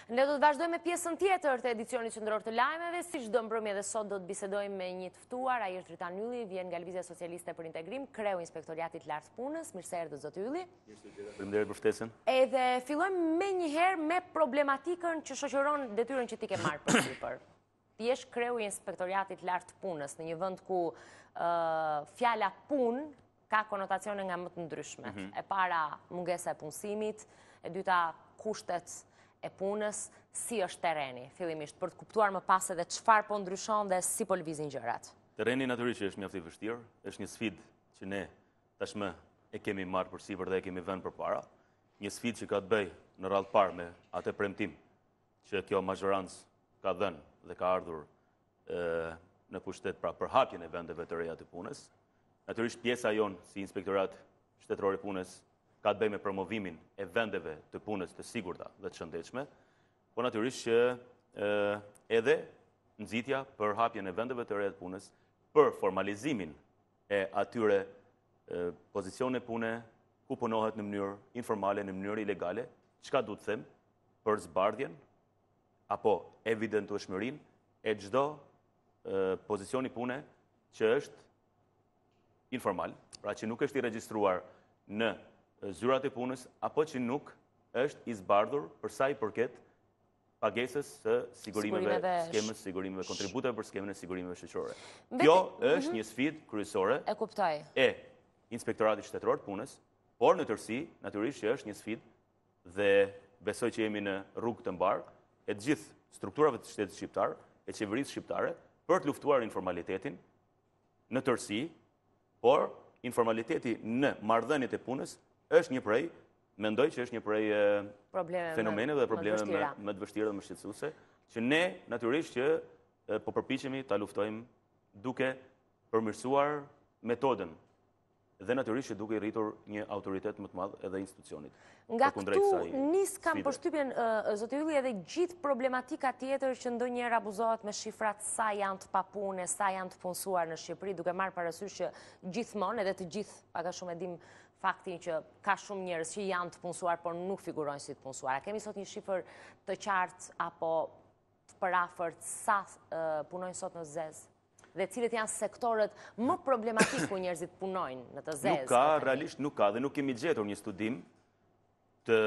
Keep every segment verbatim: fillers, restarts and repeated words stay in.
Ne do të vazhdojmë me pjesën tjetër të edicionit qendror të lajmeve, si çdo mbrëmje dhe sot do të bisedojmë me një të ftuar, ai është Dritan Ylli, vjen nga Lëvizja Socialiste për Integrim, kreu Inspektoriatit Lart të Punës. Mirë se erdhët zot Ylli. Faleminderit për ftesën. Edhe fillojmë me një herë me problematikën që shoqëron detyrën që ti ke marrë përsipër. Ti je kreu i Inspektoriatit Lart të Punës në një vend ku uh, fjala punë ka konotacione nga më të ndryshme. Mm -hmm. E para, mungesa e punësimit, e dyta, kushtet e punës, si është tereni, fillimisht, për të kuptuar më pas edhe çfarë po ndryshon dhe si po lëvizin gjërat. Tereni natyrisht është mjaft i vështirë, është një sfidë që ne tashmë e kemi marrë përsipër dhe e kemi vënë përpara. Një sfidë që ka të bëjë në radhë parë me atë premtim që kjo mazhorancë ka dhënë dhe ka ardhur e, në pushtet pra për hapjen e vendeve të reja të punës. Natyrisht pjesa jonë si Inspektorat Shtetëror i Punës ka të bëjë me promovimin e vendeve të punës të sigurta dhe të shëndetshme, po natyrisht që e, edhe nxitja për hapjen e vendeve të reja të punës, për formalizimin e atyre e, pozicione pune ku punohet në mënyrë informale, në mënyrë ilegale, çka du të them për zbardhjen apo evidentueshmërinë e çdo e, pozicioni pune që është informal, pra që nuk është i regjistruar në zyrat e punës, apo që nuk është i zbardhur për sa i përket pagesës së sigurimeve, skemës sigurimeve, kontributeve për skemën e sigurimeve shoqërore. Kjo është një sfidë kryesore e kuptoj e Inspektoratit Shtetëror të Punës, por në tërësi, natyrisht që është një sfidë dhe besoj që jemi në rrugë të mbarë e të gjithë strukturave të shtetit shqiptar, e qeverisë shqiptare, për të luftuar informalitetin në tërësi, por informaliteti në marrëdhëniet e punës është një prej, mendoj që është një prej fenomeneve dhe probleme më të vështira dhe më shqetësuese, që ne natyrisht që po përpiqemi ta luftojmë duke përmirësuar metodën dhe natyrisht që duke i rritur një autoritet më të madh edhe institucionit. Nga këtu nis kam përshtypjen zoti Ylli edhe gjithë problematika tjetër që ndonjëherë abuzohet me shifrat sa janë të papune, sa janë të punësuar në Shqipëri, duke marrë parasysh që gjithmonë edhe të gjithë pak a shumë e dim faktin që ka shumë njerëz që janë të punësuar por nuk figurojnë si të punësuara. Kemi sot një shifër të qartë apo të përafërt sa uh, punojnë sot në zezë? Dhe cilët janë sektorët më problematik ku njerëzit punojnë në të zezë? Nuk ka, realisht nuk ka, dhe nuk kemi gjetur një studim të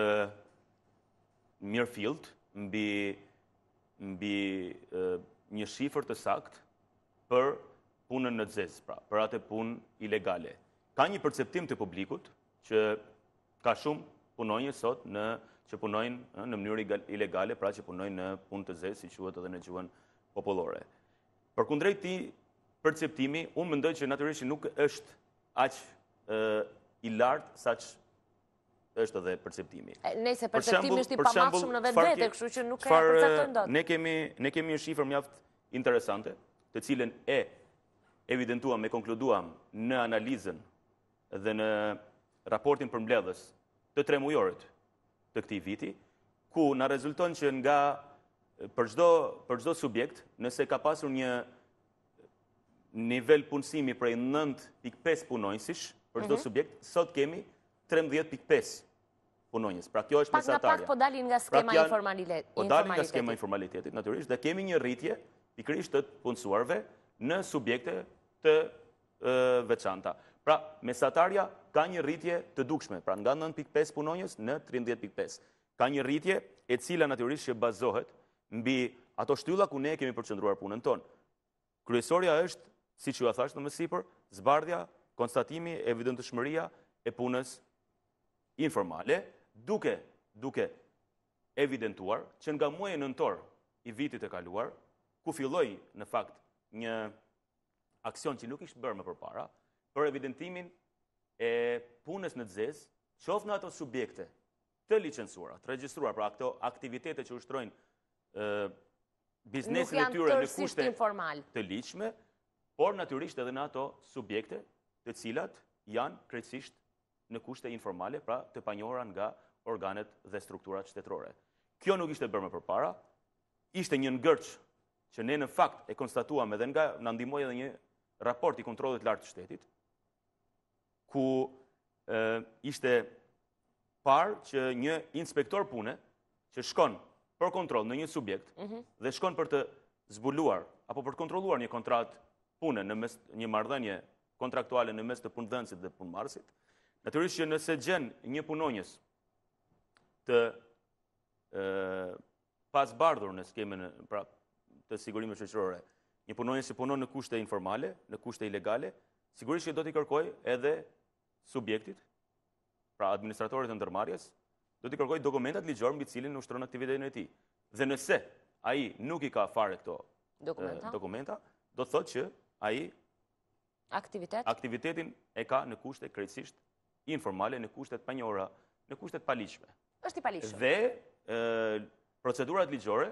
mirëfillt mbi, mbi e, një shifër të sakt për punën në zezë, pra, për atë punë ilegale. Ka një perceptim të publikut që ka shumë punonjë sot në, që punojnë në mënyrë ilegale, pra që punojnë në punë të zezë, si quhet edhe në gjuhën popullore. Përkundrejt këtij perceptimi, unë mendoj që natyrisht nuk është aq e, i lartë saq është edhe perceptimi. Nëse perceptimi është i pamatshëm në vetvete, kështu që nuk e përcaktojmë dot. Ne kemi ne kemi një shifër mjaft interesante, të cilën e evidentuam, e konkluduam në analizën dhe në raportin përmbledhës të tre mujorit të këtij viti, ku na rezulton që nga për çdo për çdo subjekt, nëse ka pasur një nivel punësimi prej nëntë pikë pesë punonjësish për çdo subjekt, sot kemi trembëdhjetë pikë pesë punonjës. Pra kjo është mesatarja. Pak nga pak po dalin nga skema pra, informalitetit. Po dalin nga skema informalitetit, natyrisht, dhe kemi një rritje pikërisht të punësuarve në subjekte të e, veçanta. Pra, mesatarja ka një rritje të dukshme, pra nga nëntë pikë pesë punonjës në trembëdhjetë pikë pesë. Ka një rritje e cila natyrisht që bazohet mbi ato shtylla ku ne kemi përqendruar punën tonë. Kryesorja është, siç ju thash më sipër, zbardhja, konstatimi, evidentshmëria e punës informale, duke duke evidentuar që nga muaji nëntor i vitit e kaluar, ku filloi në fakt një aksion që nuk ishte bërë më përpara, për evidentimin e punës në zezë, qoftë në ato subjekte të licencuara, të regjistruara, pra ato aktivitete që ushtrojnë e, biznesin e tyre në kushte të ligjshme, por natyrisht edhe në ato subjekte të cilat janë krejtësisht në kushte informale, pra të panjohura nga organet dhe strukturat shtetërore. Kjo nuk ishte bërë më përpara, ishte një ngërç që ne në fakt e konstatuam edhe nga na ndihmoi edhe një raport i kontrollit lartë të shtetit, ku e, ishte parë që një inspektor pune që shkon për kontrol në një subjekt dhe shkon për të zbuluar apo për të kontrolluar një kontratë pune në mes një marrëdhënie kontraktuale në mes të punëdhënësit dhe punëmarrësit, natyrisht që nëse gjen një punonjës të e, pasbardhur në skemën pra, të sigurimeve shoqërore, një punonjës që punon në kushte informale, në kushte ilegale, sigurisht që do t'i kërkoj edhe subjektit, pra administratorit të ndërmarrjes, do t'i kërkoj dokumentat ligjor mbi cilin ushtron aktivitetin e tij. Dhe nëse ai nuk i ka fare këto dokumenta, dokumenta do të thotë që ai Aktivitet? aktivitetin e ka në kushte krejtësisht informale, në kushtet pa njohura, në kushtet pa ligjshme. Është i paligjshëm. Dhe e, procedurat ligjore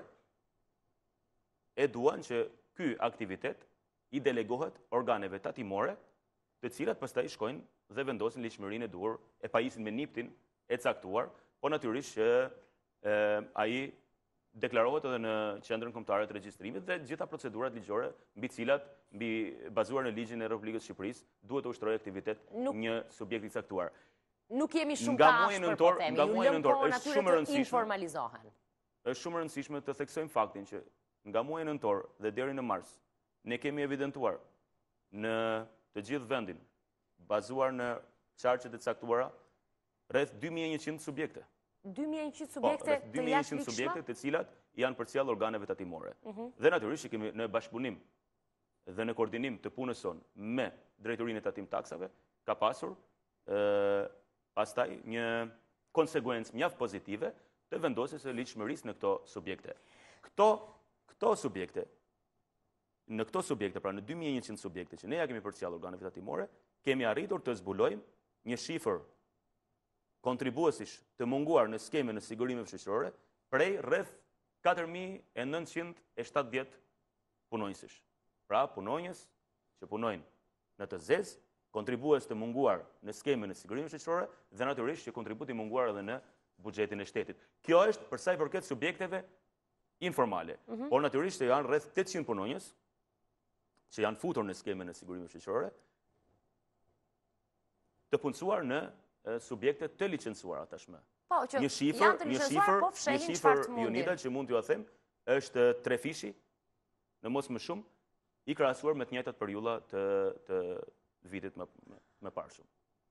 e duan që ky aktivitet i delegohet organeve tatimore, të cilat pastaj shkojnë dhe vendosin ligjshmërinë e duhur, e pajisin me niptin e caktuar, po natyrisht që e, ai deklarohet edhe në qendrën kombëtare të regjistrimit dhe gjitha procedurat ligjore mbi cilat, mbi bazuar në ligjin e Republikës së Shqipërisë, duhet të ushtrojë aktivitet Nuk... një subjekt i caktuar. Nuk jemi shumë Nga të muaji ashpër, nëntor, po themi, nga ju muaji lëm nëntor, kohën është atyre shumë e të rëndësishme. informalizohen. Është shumë e rëndësishme të theksojmë faktin që nga muaji nëntor dhe deri në mars, ne kemi evidentuar në të gjithë vendin, bazuar në qarqet e caktuara, rreth dy mijë e njëqind subjekte. dy mijë e njëqind subjekte Po, të jashtëligjshme subjekte të cilat janë përcjell organeve tatimore. Dhe natyrisht që kemi në bashkëpunim dhe në koordinim të punës sonë me drejtorinë e tatim taksave, ka pasur ë pastaj një konsekuencë mjaft pozitive të vendosjes së ligjshmërisë në këto subjekte. Këto këto subjekte në këto subjekte, pra në dy mijë e njëqind subjekte që ne ja kemi përcjellë organeve tatimore, kemi arritur të zbulojmë një shifër kontribuesish të munguar në skemën e sigurimeve shoqërore prej rreth katër mijë e nëntëqind e shtatëdhjetë punonjësish. Pra punonjës që punojnë në të zezë, kontribues të munguar në skemën e sigurimeve shoqërore dhe natyrisht që kontributi munguar edhe në buxhetin e shtetit. Kjo është për sa i përket subjekteve informale. Mm -hmm. Por natyrisht që janë rreth tetëqind punonjës që janë futur në skemën e sigurimeve shoqërore të punësuar në subjekte të licencuara tashmë. Po, që një shifër, janë të një licencuar, shifër, po një fshehin shifër çfarë të mundin. Jonida që mund t'ju a them, është tre fishi, në mos më shumë, i krahasuar me të njëjtat periudha të të vitit më më parshëm.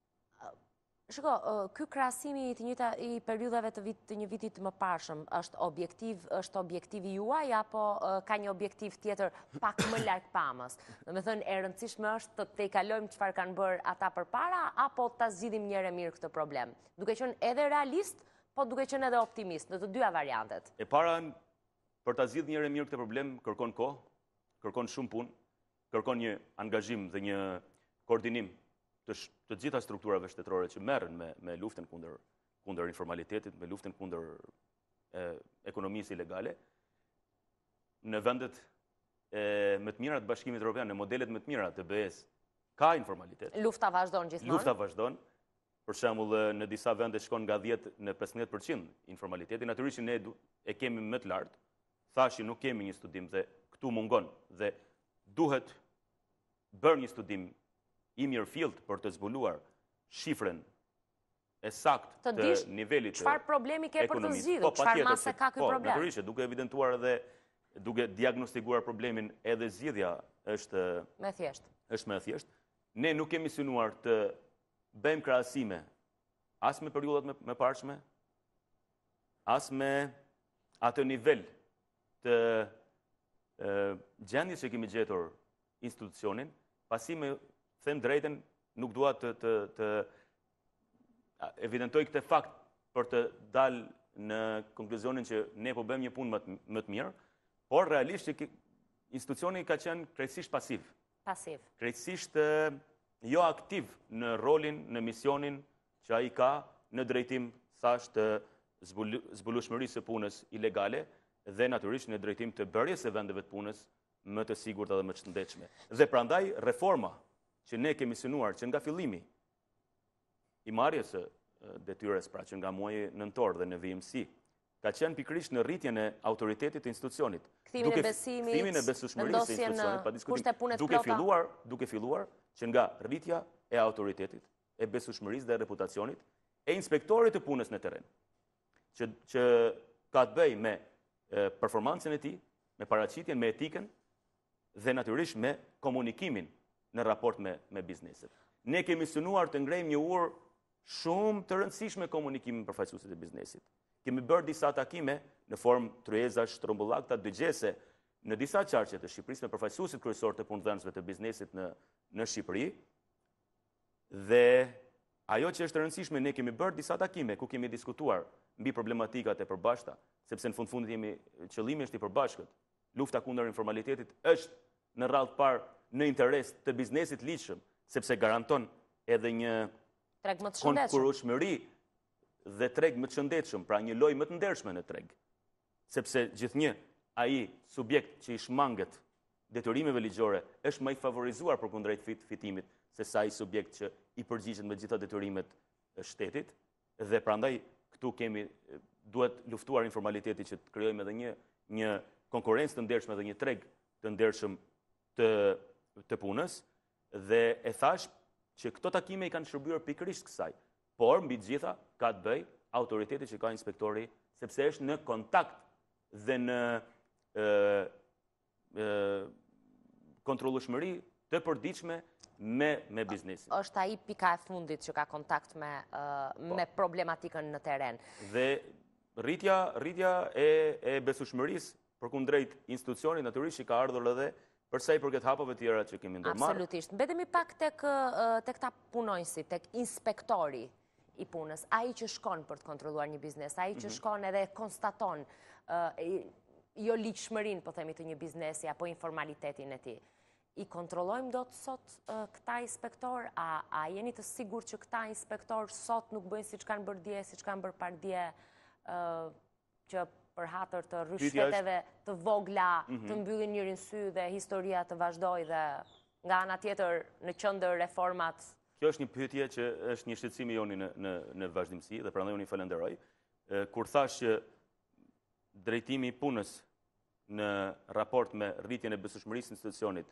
Shiko, ky krahasimi i të njëjta i periudhave të vit të një vitit më parshëm është objektiv, është objektivi juaj apo ka një objektiv tjetër pak më larg pamës? Domethënë e rëndësishme është të tejkalojmë çfarë kanë bërë ata përpara apo ta zgjidhim një herë mirë këtë problem? Duke qenë edhe realist, po duke qenë edhe optimist në të dyja variantet. E para për ta zgjidhur një herë mirë këtë problem kërkon kohë, kërkon shumë punë, kërkon një angazhim dhe një koordinim të, të gjitha strukturave shtetërore që merren me, me luftën kundër, kundër informalitetit, me luftën kundër e, ekonomisë ilegale, në vendet e, më të mira të Bashkimit Evropian, në modelet më të mira të B E-s, ka informalitet. Lufta vazhdon gjithmonë. Lufta vazhdon. Për shembull, në disa vende shkon nga dhjetë në pesëmbëdhjetë përqind informaliteti. Natyrisht ne e kemi më të lartë. Thashi nuk kemi një studim dhe këtu mungon dhe duhet bërë një studim i mirëfillt për të zbuluar shifrën e saktë të, të nivelit të çfarë problemi ke për të zgjidhur, po, çfarë mase ka ky po, problem. Natyrisht, duke evidentuar edhe duke diagnostikuar problemin edhe zgjidhja është me thjesht. Është me thjesht. Ne nuk kemi synuar të bëjmë krahasime as me periudhat me, me parshme, as me atë nivel të e, gjendjes që kemi gjetur institucionin, pasi me them drejtën nuk dua të, të, të evidentoj këtë fakt për të dalë në konkluzionin që ne po bëjmë një punë më të, më të mirë, por realisht që institucioni ka qenë krejtësisht pasiv. Pasiv. Krejtësisht jo aktiv në rolin, në misionin që ai ka në drejtim thash të zbulu, zbulueshmërisë së punës ilegale dhe natyrisht në drejtim të bërjes së vendeve të punës më të sigurta dhe më të shëndetshme. Dhe prandaj reforma që ne kemi synuar që nga fillimi i marrjes së detyres, pra që nga muaji nëntor dhe në vijimësi, ka qenë pikërisht në rritjen e autoritetit të institucionit. Kthimin e besimit, kthimin e besueshmërisë të institucionit, pa diskutim, duke plota. filluar, duke filluar që nga rritja e autoritetit, e besueshmërisë dhe reputacionit, e inspektorit të punës në terren, që, që ka të bëjë me performancën e tij, me paraqitjen, me etikën dhe natyrisht me komunikimin në raport me, me bizneset. Ne kemi synuar të ngrejmë një urë shumë të rëndësishme komunikimin për përfaqësuesit e biznesit. Kemi bërë disa takime në formë tryezash, trombullakta, dëgjese në disa qarqe të Shqipërisë me përfaqësuesit kryesor të punëdhënësve të biznesit në, në Shqipëri. Dhe ajo që është e rëndësishme, ne kemi bërë disa takime ku kemi diskutuar mbi problematikat e përbashkëta, sepse në fund fundit jemi qëllimi është i përbashkët. Lufta kundër informalitetit është në radhë parë në interes të biznesit ligjshëm, sepse garanton edhe një konkurrueshmëri dhe treg më të shëndetshëm, pra një lojë më të ndershme në treg. Sepse gjithnjë ai subjekt që i shmanget detyrimeve ligjore është më i favorizuar përkundrejt fit, fitimit se sa ai subjekt që i përgjigjet me gjitha detyrimet e shtetit, dhe prandaj këtu kemi duhet luftuar informalitetin që të krijojmë edhe një një konkurrencë të ndershme dhe një treg të ndershëm të të punës, dhe e thash që këto takime i kanë shërbyer pikërisht kësaj, por mbi të gjitha ka të bëj autoriteti që ka inspektori, sepse është në kontakt dhe në ë ë kontrollueshmëri të përditshme me me biznesin. Është ai pika e fundit që ka kontakt me uh, me problematikën në terren. Dhe rritja rritja e e besueshmërisë përkundrejt institucionit natyrisht që ka ardhur edhe për sa i përket hapave të tjera që kemi ndërmarrë. Absolutisht. Mbetemi pak tek tek ta punonjësi, tek inspektori i punës, ai që shkon për të kontrolluar një biznes, ai që shkon edhe konstaton uh, jo ligjshmërinë, po themi, të një biznesi apo informalitetin e tij. I kontrollojmë dot sot uh, këta inspektor? A, a jeni të sigurt që këta inspektor sot nuk bëjnë siç kanë bërë dje, siç kanë bërë pardje, uh, që për hatër të rryshfeteve të vogla të mbyllin njërin sy dhe historia të vazhdoj dhe nga ana tjetër në qendër reformat? Kjo është një pyetje që është një shqetësim i joni në në në vazhdimsi dhe prandaj unë i falenderoj. Kur thash që drejtimi i punës në raport me rritjen e besueshmërisë së institucionit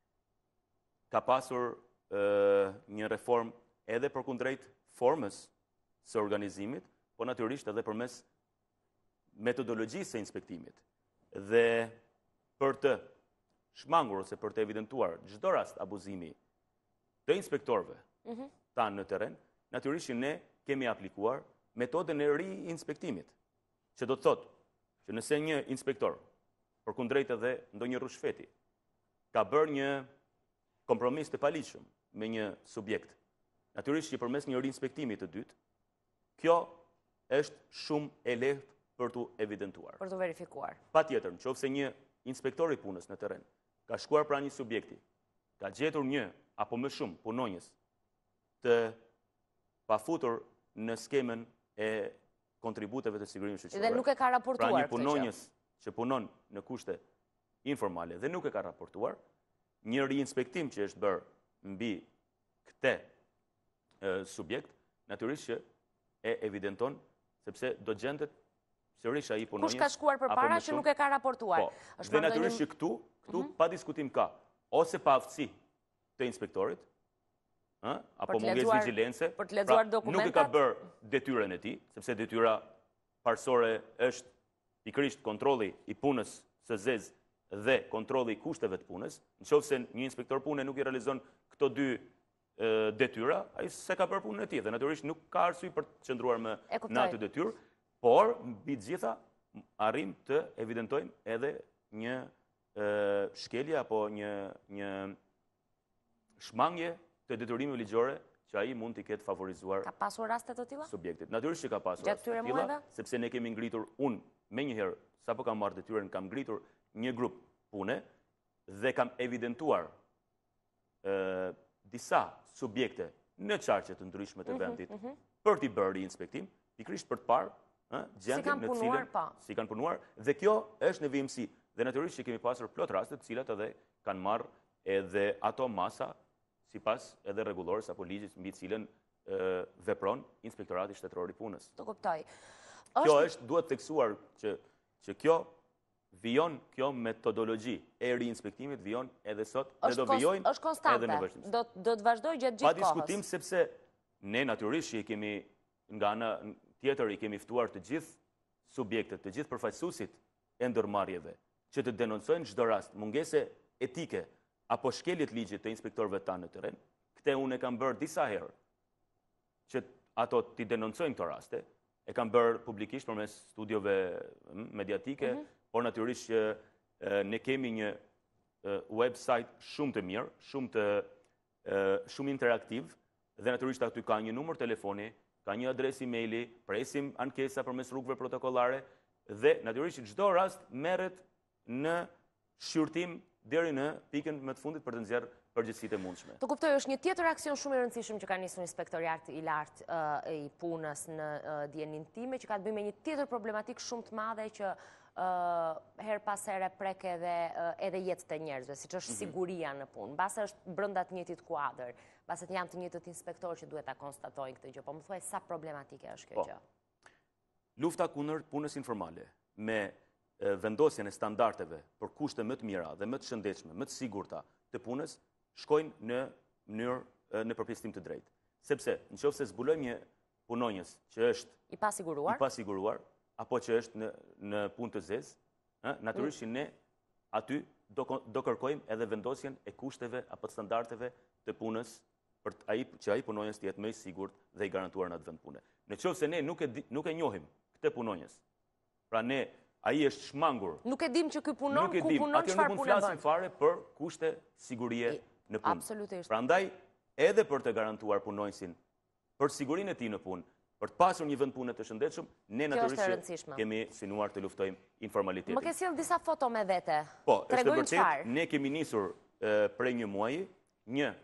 ka pasur uh, një reform edhe përkundrejt formës së organizimit, po natyrisht edhe përmes metodologjisë së inspektimit. Dhe për të shmangur ose për të evidentuar çdo rast abuzimi të inspektorëve mm -hmm. tanë në terren, natyrisht që ne kemi aplikuar metodën e ri inspektimit, që do të thotë që nëse një inspektor përkundrejt edhe ndonjë rrushfeti ka bërë një kompromis të paligjshëm me një subjekt, natyrisht që përmes një rinspektimi të dytë, kjo është shumë e lehtë për të evidentuar. Për të verifikuar. Patjetër, nëse një inspektor i punës në terren ka shkuar pranë një subjekti, ka gjetur një apo më shumë punonjës të pafutur në skemën e kontributeve të sigurimit shoqëror. Dhe nuk e ka raportuar. Pra një punonjës që punon në kushte informale dhe nuk e ka raportuar, një riinspektim që është bërë mbi këtë e, subjekt, natyrisht që e evidenton sepse do gjendet sërish ai punonjës. Kush ka shkuar përpara që nuk e ka raportuar? Po, dhe natyrisht që këtu, këtu mm -hmm. pa diskutim ka ose pa aftësi të inspektorit, ë, apo mungesë vigjilence, për të lexuar pra, nuk e ka bërë detyrën e tij, sepse detyra parsorë është pikërisht kontrolli i punës së zezë dhe kontrolli i kushteve të punës. Nëse një inspektor pune nuk i realizon këto dy e, detyra, ai se ka bërë punën e tij dhe natyrisht nuk ka arsye për të qëndruar me në atë detyrë, por mbi të gjitha arrim të evidentojmë edhe një e, shkelje apo një një shmangje të detyrimeve ligjore që ai mund t'i ketë favorizuar. Ka pasur raste të tilla? Subjektit. Natyrisht që ka pasur raste të tilla, sepse ne kemi ngritur unë menjëherë sapo kam marrë detyrën kam ngritur një grup pune dhe kam evidentuar e, disa subjekte në qarqe të ndryshme të vendit mm -hmm. për t'i bërë inspektim, pikërisht për të parë gjendjen në cilën si kanë punuar, dhe kjo është në vimësi. Dhe natyrisht që kemi pasur plot raste të cilat edhe kanë marrë edhe ato masa sipas edhe rregullores apo ligjit mbi të cilën e, vepron Inspektorati Shtetëror i Punës. Do kuptoj. Kjo është duhet theksuar që që kjo vijon, kjo metodologji e riinspektimit vijon edhe sot dhe do vijojnë është konstante. Edhe në vazhdim. Do do të vazhdojë gjatë gjithë kohës. Pa diskutim sepse ne natyrisht që i kemi nga ana tjetër i kemi ftuar të gjithë subjektet, të gjithë përfaqësuesit e ndërmarrjeve që të denoncojnë çdo rast mungese etike apo shkelje të ligjit të inspektorëve tanë në terren. Këtë unë e kam bërë disa herë që ato t'i denoncojnë këto raste, e kam bërë publikisht përmes studiove mediatike, mm -hmm. por natyrisht që e, ne kemi një e, website shumë të mirë, shumë të e, shumë interaktiv, dhe natyrisht aty ka një numër telefoni, ka një adresë emaili, presim ankesa përmes rrugëve protokollare dhe natyrisht çdo rast merret në shqyrtim deri në pikën më të fundit për të nxjerrë përgjegjësitë e mundshme. Të kuptoj, është një tjetër aksion shumë i rëndësishëm që ka nisur Inspektoriati i lartë uh, i punës në uh, dijenin time, që ka të bëjë me një tjetër problematik shumë të madhe që uh, her pas here prek edhe, uh, edhe jetët e njerëzve, siç është mm -hmm. siguria në punë. Mbase është brenda të njëjtit kuadër, mbase janë të njëjtët inspektorë që duhet ta konstatojnë këtë gjë. Po më thuaj sa problematike është kjo po. gjë. Lufta kundër punës informale me vendosjen e standardeve për kushte më të mira dhe më të shëndetshme, më të sigurta të punës, shkojnë në mënyrë në përpjestim të drejtë. Sepse nëse zbulojmë një punonjës që është i pasiguruar, i pasiguruar apo që është në në punë të zezë, ë natyrisht që ne aty do do kërkojmë edhe vendosjen e kushteve apo standardeve të punës për ai që ai punonjës të jetë më i sigurt dhe i garantuar në atë vend pune. Nëse ne nuk e nuk e njohim këtë punonjës, pra ne ai është shmangur. Nuk e dim që ky punon, ku punon, çfarë punon. Nuk mund të flasim fare për kushte sigurie në punë. Absolutisht. Prandaj, edhe për të garantuar punonjësin për sigurinë e tij në punë, për të pasur një vend pune të shëndetshëm, ne natyrisht kemi synuar të luftojmë informalitetin. Më ke sjell disa foto me vete. Po, është e vërtetë, ne kemi nisur e, prej një muaji një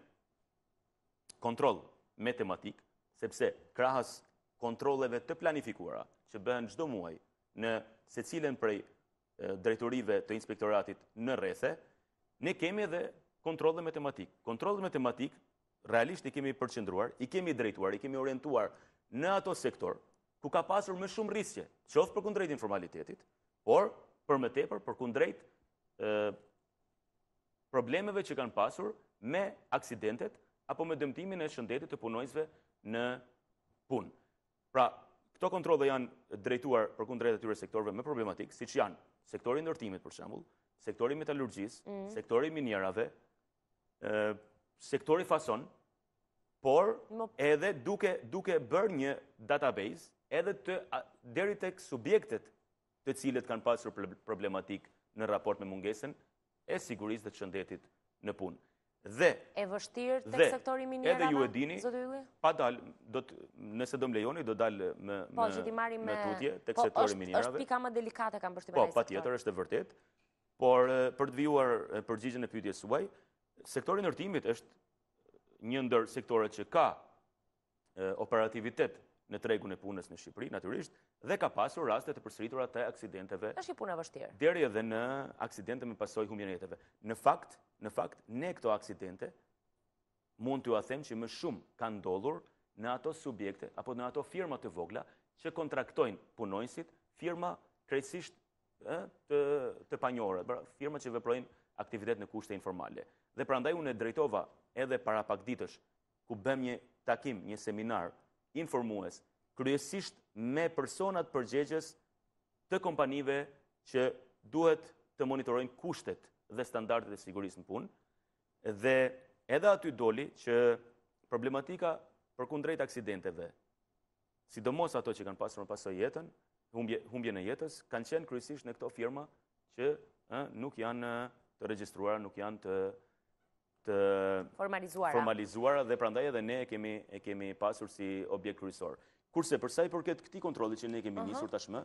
kontroll matematik, sepse krahas kontrolleve të planifikuara që bëhen çdo muaj në secilën prej e, drejtorive të inspektoratit në rrethe, ne kemi edhe kontrolle matematik. Kontrolle matematik realisht i kemi përqendruar, i kemi drejtuar, i kemi orientuar në ato sektor ku ka pasur më shumë rrisje, qoftë për kundrejt informalitetit, por për më tepër për kundrejt e, problemeve që kanë pasur me aksidentet apo me dëmtimin e shëndetit të punonjësve në punë. Pra, këto kontrolle janë drejtuar për kundrejt atyre sektorëve më problematik, siç janë sektori i ndërtimit për shembull, sektori i metalurgjisë, mm. sektori i minierave, e, sektori fason, por edhe duke duke bërë një database edhe të deri tek subjektet të cilët kanë pasur problematik në raport me mungesën e sigurisë dhe të shëndetit në punë. Dhe e vështirë tek sektori i minierave. Edhe ju e dini, zoti Ylli? Pa dal, do të nëse do më lejoni do dal me po, me, me tutje tek po, sektori i minierave. Është pika më delikate kam përshtypjen. Po, patjetër është e vërtetë. Por për të vijuar përgjigjen e pyetjes suaj, sektori i ndërtimit është një ndër sektorët që ka e, operativitet në tregun e punës në Shqipëri, natyrisht, dhe ka pasur raste të përsëritura të aksidenteve. Është një punë e vështirë. Deri edhe në aksidente me pasojë humbjen e jetëve. Në fakt, në fakt, ne këto aksidente mund t'ju a them që më shumë kanë ndodhur në ato subjekte apo në ato firma të vogla që kontraktojnë punonjësit, firma krejtësisht e, të, të panjohura, firma që veprojnë aktivitet në kushte informale. Dhe prandaj unë e drejtova edhe para pak ditësh ku bëm një takim, një seminar informues, kryesisht me personat përgjegjës të kompanive që duhet të monitorojnë kushtet dhe standardet e sigurisë në punë, dhe edhe aty doli që problematika përkundrejt aksidenteve, sidomos ato që kanë pasur më pasojë jetën, humbje, humbjen e jetës, kanë qenë kryesisht në këto firma që ë, nuk janë të regjistruara, nuk janë të të formalizuara. formalizuara dhe prandaj edhe ne e kemi e kemi pasur si objekt kryesor. Kurse për sa i përket këtij kontrolli që ne kemi nisur tashmë,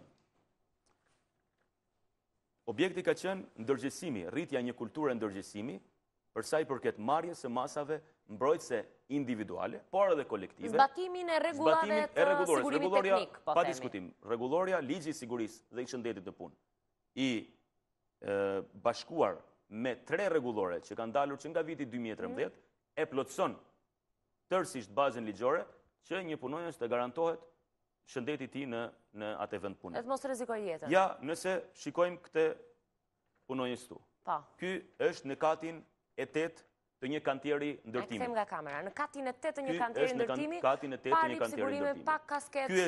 objekti ka qenë ndërgjegjësimi, rritja një kulture ndërgjegjësimi për sa i përket marrjes së masave mbrojtëse individuale, por edhe kolektive. Zbatimin e rregullave të sigurimit teknik, po themi. Pa diskutim, rregulloria, ligji i sigurisë dhe i shëndetit në punë i e, bashkuar me tre rregullore që kanë dalur që nga viti dy mijë e trembëdhjetë, mm. e plotëson tërësisht bazën ligjore që një punonjës të garantohet shëndeti i tij në në atë vend pune. Et mos rrezikoj jetën. Ja, nëse shikojmë këtë punonjës tu. Po. Ky është në katin e tetë të një kantieri ndërtimi. Kthem nga kamera. Në katin e tetë të një kantieri ndërtimi. Në katin e tetë të një kantieri ndërtimi. Pa kasketë. Ky është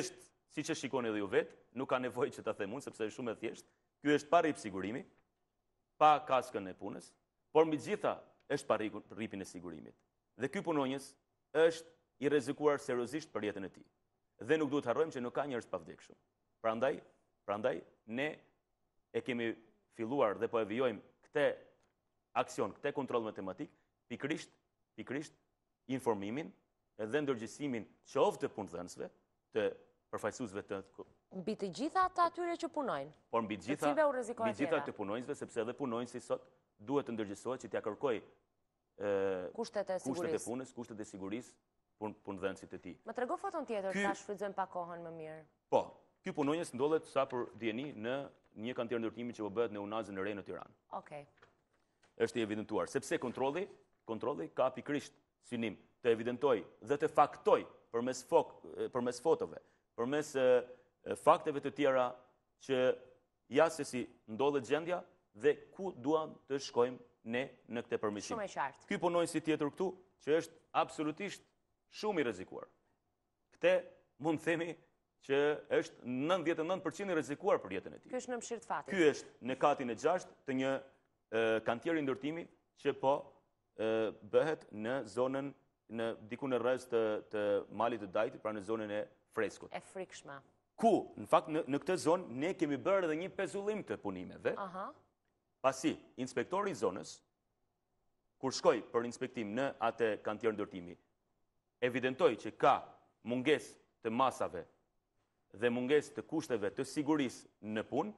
si që shikoni edhe ju vetë, nuk ka nevojë që ta them unë, sepse është shumë e thjeshtë. Ky është pa rip sigurimi, pa kaskën e punës, por mbi gjitha është pa ripin e sigurimit. Dhe ky punonjës është i rrezikuar seriozisht për jetën e tij. Dhe nuk duhet harrojmë që nuk ka njerëz pa vdekshëm. Prandaj, prandaj ne e kemi filluar dhe po e vijojmë këtë aksion, këtë kontroll matematik, pikrisht, pikrisht informimin dhe ndërgjegjësimin qoftë të punëdhënësve, të përfaqësuesve të mbi të gjitha ata atyre që punojnë. Por mbi gjitha, mbi gjitha të punonjësve, sepse edhe punonjësi sot duhet të ndërgjegjësohet që t'ia kërkojë kushtet e kushtet e punës, kushtet e sigurisë punëdhënësit e tij. Më trego foton tjetër, ta shfrytëzojmë pa kohën më mirë. Po, ky punonjës ndodhet sa për dieni në një kantier ndërtimi që po bëhet në Unazën e Re në Tiranë. Okej. Është i evidentuar, sepse kontrolli, kontrolli ka pikrisht synim të evidentojë dhe të faktoj përmes fok, përmes fotove, përmes fakteve të tjera që ja se si ndodhet gjendja dhe ku duam të shkojmë ne në këtë përmirësim. Shumë e qartë. Ky punonjës i tjetër këtu që është absolutisht shumë i rrezikuar. Këtë mund të themi që është nëntëdhjetë e nëntë përqind i rrezikuar për jetën e tij. Ky është në mshirë të fatit. Ky është në katin e gjashtë të një kantieri ndërtimi që po bëhet në zonën në diku në rreth të, të malit të Dajtit, pra në zonën e freskut. E frikshme. Ku, në fakt, në, në këtë zonë ne kemi bërë edhe një pezullim të punimeve. Aha. Pasi inspektori i zonës, kur shkoi për inspektim në atë kantier ndërtimi, evidentoi që ka mungesë të masave dhe mungesë të kushteve të sigurisë në punë,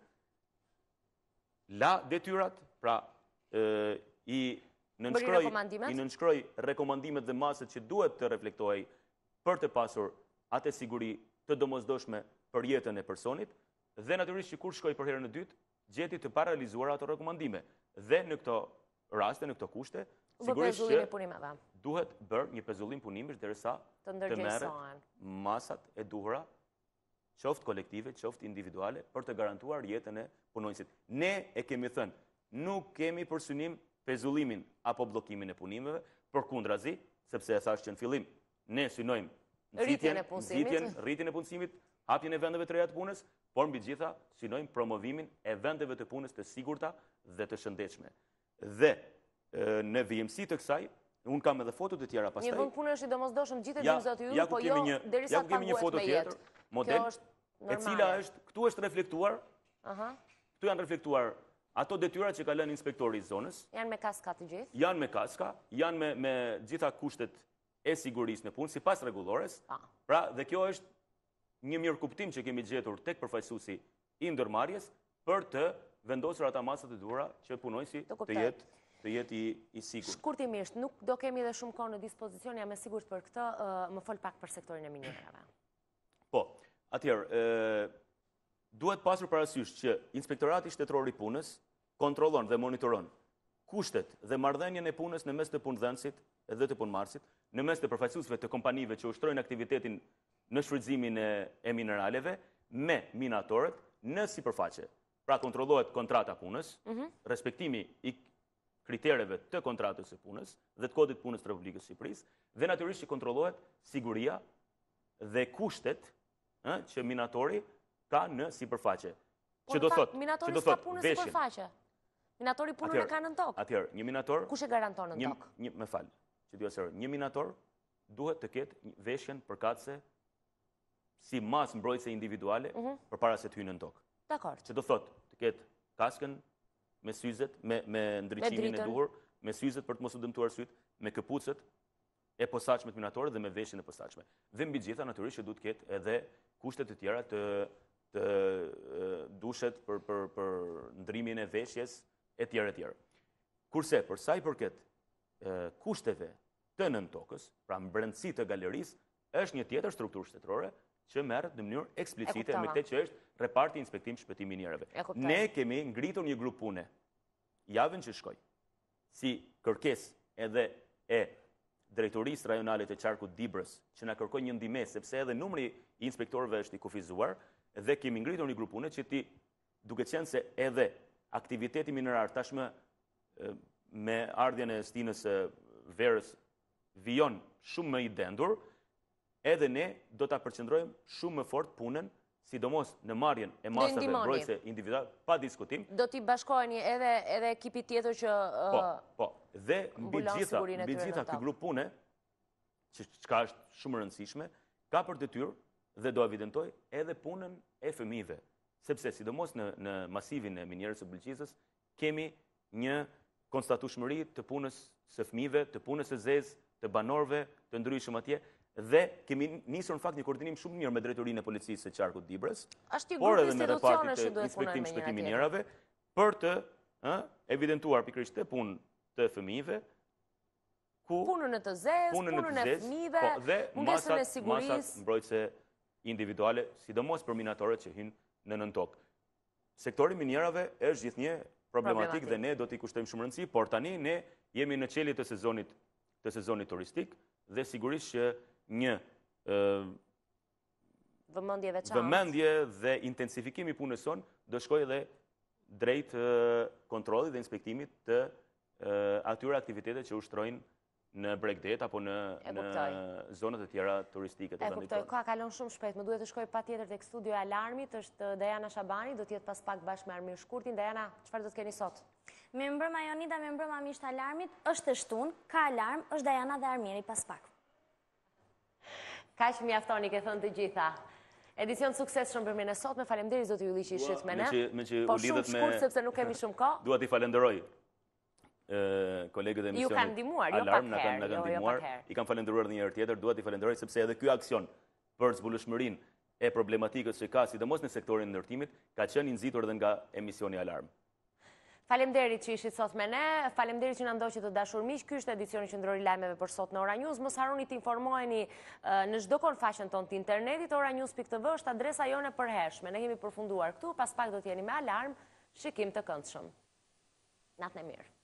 la detyrat, pra e, i nënshkroi i nënshkroi rekomandimet dhe masat që duhet të reflektohej për të pasur atë siguri të domosdoshme për jetën e personit, dhe natyrisht që kur shkoi për herën e dytë, gjeti të parealizuar ato rekomandime. Dhe në këto raste, në këto kushte, sigurisht që duhet bërë një pezullim punimesh derisa të merret masat e duhura, qoftë kolektive, qoftë individuale, për të garantuar jetën e punonjësit. Ne e kemi thënë, nuk kemi për synim pezullimin apo bllokimin e punimeve, përkundrazi, sepse e thash që në fillim ne synojmë nxitjen, nxitjen, rritjen e punësimit, hapjen e vendeve të reja të punës, por mbi gjitha synojmë promovimin e vendeve të punës të sigurta dhe të shëndetshme. Dhe në vijimsi të kësaj, unë kam edhe foto të tjera pastaj. Një vend pune është i domosdoshëm gjithë e dim zotë Ylli, po jo derisa të paguhet me jetë. Model, e cila është, këtu është reflektuar, këtu janë reflektuar ato detyrat që ka lënë inspektori i zonës. Janë me kaska të gjithë? Janë me kaska, janë me, me gjitha kushtet e sigurisë në punë, sipas rregullores. Pra, dhe kjo është një mirë kuptim që kemi gjetur tek përfaqësuesi i ndërmarrjes për të vendosur ata masat e duhura që punonjësi të jetë të jetë i, i sigurt. Shkurtimisht, nuk do kemi dhe shumë kohë në dispozicion, jam e sigurt për këtë, uh, më fol pak për sektorin e minjerave. Po, atëherë, duhet pasur parasysh që Inspektorati Shtetëror i Punës kontrollon dhe monitoron kushtet dhe marrëdhënien e punës në mes të punëdhënësit dhe të punëmarrësit, në mes të përfaqësuesve të kompanive që ushtrojnë aktivitetin në shfrytëzimin e, e mineraleve me minatorët në sipërfaqe. Pra kontrollohet kontrata punës, mm-hmm. respektimi i kritereve të kontratës së punës dhe të kodit punës të Republikës së Shqipërisë, dhe natyrisht që kontrollohet siguria dhe kushtet ë, që minatori ka në sipërfaqe. Që do thotë, minatori s'ka punë në sipërfaqe. Minatori punën e ka në tokë. Atëherë, një minator, kush e garanton në tokë? Një, më fal, që dy asherë, një minator duhet të ketë veshjen përkatëse si mas mbrojtëse individuale mm-hmm. përpara se të hyjë në tokë. Dakor. Që do thotë, të ketë kaskën me syzet, me, me ndriqimin e duhur, me syzet për të mos u dëmtuar syt, me këpucët e posaçme të minatorët dhe me veshjen e posaçme. Dhe mbi gjitha natyrisht që duhet të ketë edhe kushtet të tjera të, të dushet për, për, për ndrimin e veshjes e tjera e tjera. Kurse për sa i përket e, kushteve të nën tokës, pra mbrëmësi të galerisë, është një tjetër strukturë shtetërore që merret në mënyrë eksplicite me këtë që është reparti inspektim shpëtim minjerave. Ne kemi ngritur një grup pune javën që shkoi, si kërkesë edhe e drejtorisë rajonale të qarkut Dibrës, që na kërkoi një ndihmë sepse edhe numri i inspektorëve është i kufizuar, dhe kemi ngritur një grup pune që ti, duke qenë se edhe aktiviteti minerar tashmë me ardhjen e stinës së verës vijon shumë më i dendur, edhe ne do ta përqendrojmë shumë më fort punën sidomos në marrjen e masave mbrojtëse individuale, pa diskutim. Do t'i bashkoheni edhe edhe ekipi tjetër që Po, po. Dhe mbi gjitha, mbi gjitha ky grup pune, që çka është shumë e rëndësishme, ka për detyrë dhe do evidentoj edhe punën e fëmijëve, sepse sidomos në në masivin e minjerës së Bulqizës kemi një konstatueshmëri të punës së fëmijëve, të punës së zezë, të banorëve, të ndryshëm atje. Dhe kemi nisur në fakt një koordinim shumë mirë me drejtorinë e policisë së qarkut Dibrës, por edhe me repartit të inspektim shteti minjerave, për të evidentuar pikërisht të punë të fëmijëve, punën e të zezë, punën e fëmijëve, mungesën e sigurisë, masat mbrojtëse individuale, sidomos për minatorët që hynë në nën tokë. Sektori minjerave është gjithnjë problematik dhe ne do t'i kushtojmë shumë rëndësi, por tani ne jemi në qelje të sezonit të sezonit turistik dhe sigurisht që një vëmendje veçantë, vëmendje dhe intensifikimi punës sonë do shkojë edhe drejt kontrollit dhe inspektimit të atyre aktivitete që ushtrojnë në Bregdet apo në zonat e tjera turistike të vendit. E kuptoj, ka kalon shumë shpejt, më duhet të shkoj patjetër tek studio e Alarmit, është Dajana Shabani, do të jetë pas pak bashkë me Armir Shkurtin. Dajana, çfarë do të keni sot? Me mbrëma Jonida, me mbrëma miqtë Alarmit, është e shtun, ka alarm, është Dajana dhe Armiri pas pak. Kaq mjaftoni, ke thënë të gjitha. Edicion sukses shumë për mene sot, me falemderit zoti Ylli që ishit me ne. Po shumë shkurt, sepse nuk kemi shumë kohë. Dua t'i falenderoj kolegët e emisionit. Ju kanë ndihmuar, jo pak herë, jo jo pak herë. I kam falenderuar edhe një herë tjetër, dua t'i falenderoj sepse edhe ky aksion për zbulueshmërinë e problematikës që ka, sidomos në sektorin e ndërtimit, ka qenë i nxitur edhe nga emisioni Alarm. Falemderit që ishit sot me ne, falemderit që na ndoqët të dashur miq. Ky është edicioni qendror i lajmeve për sot në Ora News. Mos harroni të informoheni në çdo kohë faqen tonë të internetit. ora news pikë t v është adresa jone përhershme. Ne kemi përfunduar këtu, pas pak do të jeni me Alarm, shikim të këndshëm. Natën e mirë.